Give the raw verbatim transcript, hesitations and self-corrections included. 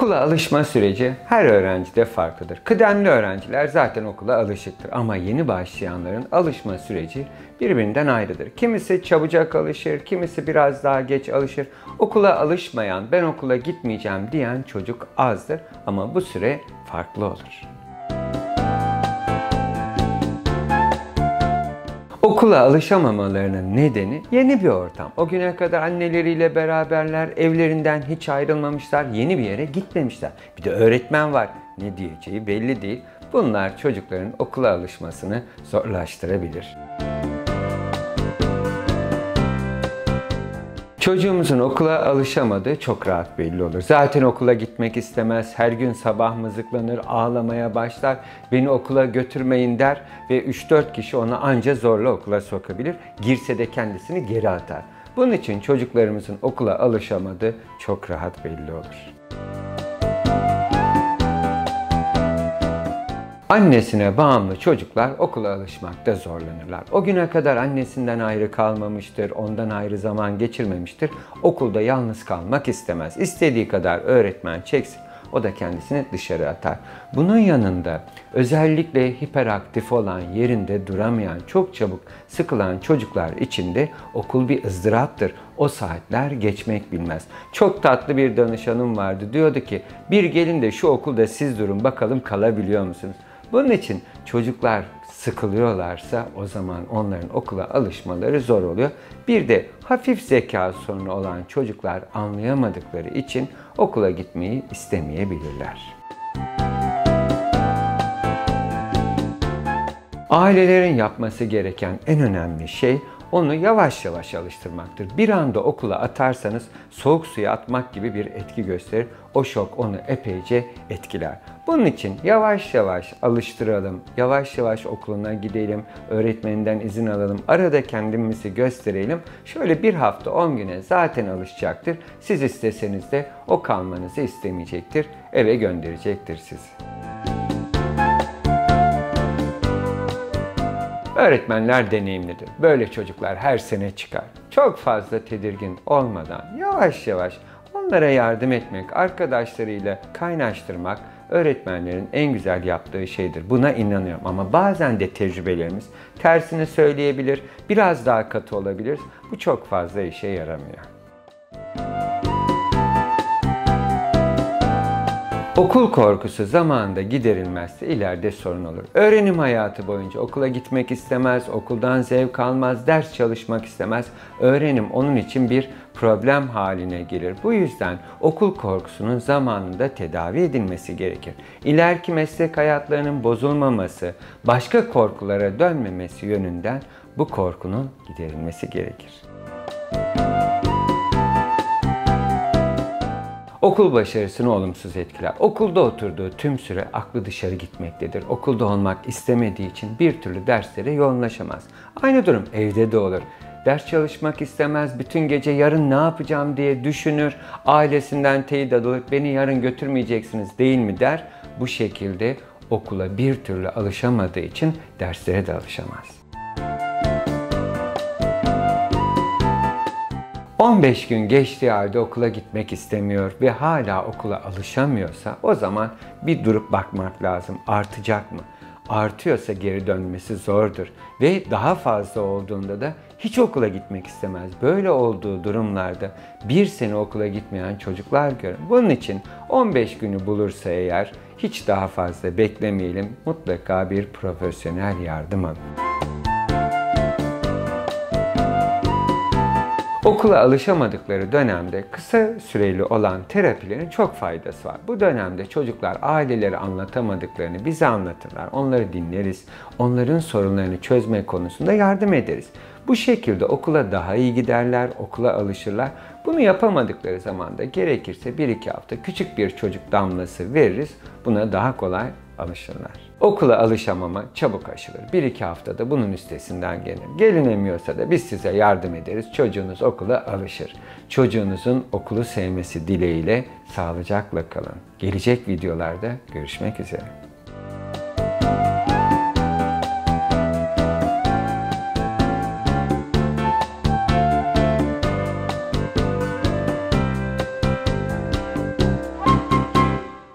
Okula alışma süreci her öğrencide farklıdır. Kıdemli öğrenciler zaten okula alışıktır ama yeni başlayanların alışma süreci birbirinden ayrıdır. Kimisi çabucak alışır, kimisi biraz daha geç alışır. Okula alışmayan, ben okula gitmeyeceğim diyen çocuk azdır ama bu süre farklı olur. Okula alışamamalarının nedeni yeni bir ortam. O güne kadar anneleriyle beraberler, evlerinden hiç ayrılmamışlar, yeni bir yere gitmemişler. Bir de öğretmen var, ne diyeceği belli değil. Bunlar çocukların okula alışmasını zorlaştırabilir. Çocuğumuzun okula alışamadığı çok rahat belli olur. Zaten okula gitmek istemez, her gün sabah mızıklanır, ağlamaya başlar, beni okula götürmeyin der ve üç dört kişi onu anca zorla okula sokabilir. Girse de kendisini geri atar. Bunun için çocuklarımızın okula alışamadığı çok rahat belli olur. Annesine bağımlı çocuklar okula alışmakta zorlanırlar. O güne kadar annesinden ayrı kalmamıştır, ondan ayrı zaman geçirmemiştir. Okulda yalnız kalmak istemez. İstediği kadar öğretmen çeksin, o da kendisini dışarı atar. Bunun yanında özellikle hiperaktif olan, yerinde duramayan, çok çabuk sıkılan çocuklar için de okul bir ızdıraptır. O saatler geçmek bilmez. Çok tatlı bir danışanım vardı. Diyordu ki, bir gelin de şu okulda siz durun bakalım kalabiliyor musunuz? Bunun için çocuklar sıkılıyorlarsa o zaman onların okula alışmaları zor oluyor. Bir de hafif zeka sorunu olan çocuklar anlayamadıkları için okula gitmeyi istemeyebilirler. Ailelerin yapması gereken en önemli şey onu yavaş yavaş alıştırmaktır. Bir anda okula atarsanız soğuk suya atmak gibi bir etki gösterir. O şok onu epeyce etkiler. Bunun için yavaş yavaş alıştıralım, yavaş yavaş okuluna gidelim, öğretmeninden izin alalım, arada kendimizi gösterelim. Şöyle bir hafta on güne zaten alışacaktır. Siz isteseniz de o kalmanızı istemeyecektir, eve gönderecektir sizi. Öğretmenler deneyimlidir. Böyle çocuklar her sene çıkar. Çok fazla tedirgin olmadan yavaş yavaş onlara yardım etmek, arkadaşlarıyla kaynaştırmak öğretmenlerin en güzel yaptığı şeydir. Buna inanıyorum ama bazen de tecrübelerimiz tersini söyleyebilir, biraz daha katı olabilir. Bu çok fazla işe yaramıyor. Okul korkusu zamanında giderilmezse ileride sorun olur. Öğrenim hayatı boyunca okula gitmek istemez, okuldan zevk almaz, ders çalışmak istemez. Öğrenim onun için bir problem haline gelir. Bu yüzden okul korkusunun zamanında tedavi edilmesi gerekir. İleriki meslek hayatlarının bozulmaması, başka korkulara dönmemesi yönünden bu korkunun giderilmesi gerekir. Okul başarısını olumsuz etkiler. Okulda oturduğu tüm süre aklı dışarı gitmektedir. Okulda olmak istemediği için bir türlü derslere yoğunlaşamaz. Aynı durum evde de olur. Ders çalışmak istemez, bütün gece yarın ne yapacağım diye düşünür. Ailesinden teyit alır, beni yarın götürmeyeceksiniz değil mi der. Bu şekilde okula bir türlü alışamadığı için derslere de alışamaz. on beş gün geçtiği halde okula gitmek istemiyor ve hala okula alışamıyorsa o zaman bir durup bakmak lazım. Artacak mı? Artıyorsa geri dönmesi zordur ve daha fazla olduğunda da hiç okula gitmek istemez. Böyle olduğu durumlarda bir sene okula gitmeyen çocuklar görün. Bunun için on beş günü bulursa eğer hiç daha fazla beklemeyelim. Mutlaka bir profesyonel yardım alın. Okula alışamadıkları dönemde kısa süreli olan terapilerin çok faydası var. Bu dönemde çocuklar aileleri anlatamadıklarını bize anlatırlar. Onları dinleriz. Onların sorunlarını çözme konusunda yardım ederiz. Bu şekilde okula daha iyi giderler, okula alışırlar. Bunu yapamadıkları zaman da gerekirse bir iki hafta küçük bir çocuk damlası veririz. Buna daha kolay alışırlar. Okula alışamama çabuk aşılır. bir iki haftada bunun üstesinden gelir. Gelinemiyorsa da biz size yardım ederiz. Çocuğunuz okula alışır. Çocuğunuzun okulu sevmesi dileğiyle sağlıcakla kalın. Gelecek videolarda görüşmek üzere.